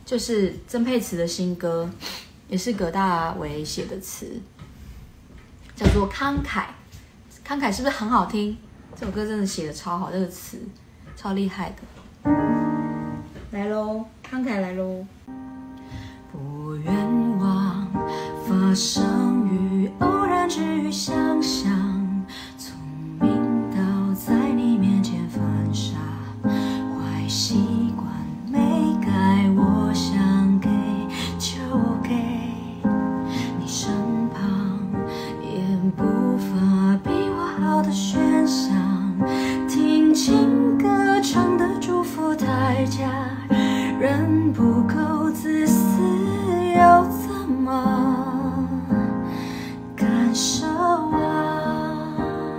就是曾沛慈的新歌，也是葛大为写的词，叫做《慷慨》。慷慨是不是很好听？这首歌真的写的超好，这个词超厉害的。来咯，慷慨来咯。不愿忘发生于偶然之余想象，聪明到在你面前犯傻，坏习惯没改，我想给就给你身旁，也不乏比我好的选项，听情歌唱的祝福太假，人不够自私又怎么感受啊？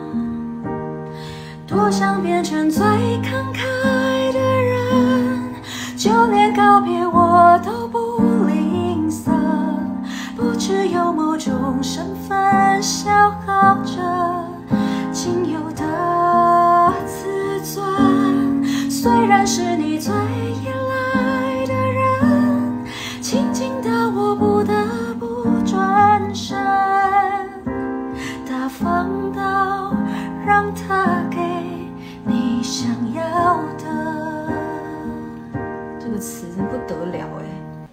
多想变成最慷慨的人，就连告别我都不吝啬，不只有某种身份消耗着仅有的自尊。虽然是你最依赖的人，亲近到我不得不转身，大方到让他给你想要的。这个词真不得了哎。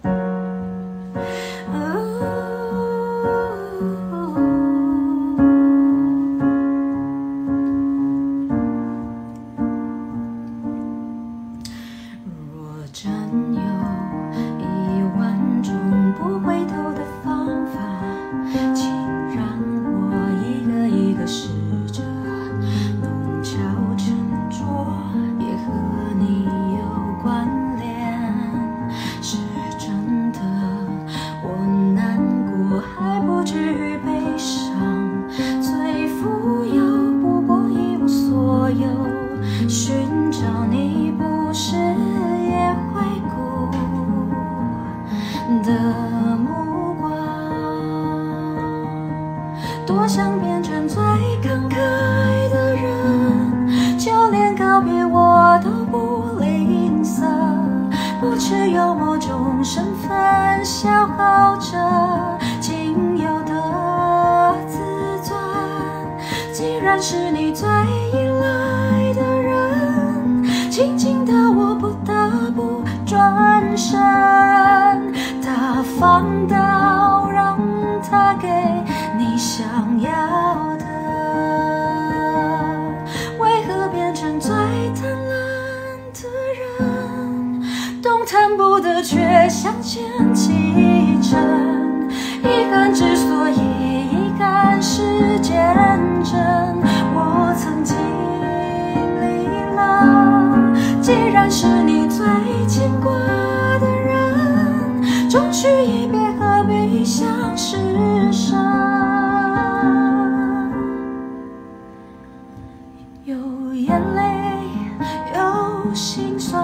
若真有10000种不回头的方法，请让我一个一个试着，弄巧成拙，也和你有关联。是真的，我难过还不至于悲伤，最富有不过一无所有，寻找你不是也会顾的目光。多想变成最慷慨的人，就连告别我都不吝啬，不只有某种身份消耗着仅有的自尊。既然是你最依赖的人，亲近到我不得不转身，大方到让他给你想要的。为何变成最贪婪的人，动弹不得却想先启程，遗憾之所以遗憾是见证我曾经历了。既然是你最牵挂的人，终须一别，何必想施舍？有眼泪，有心酸，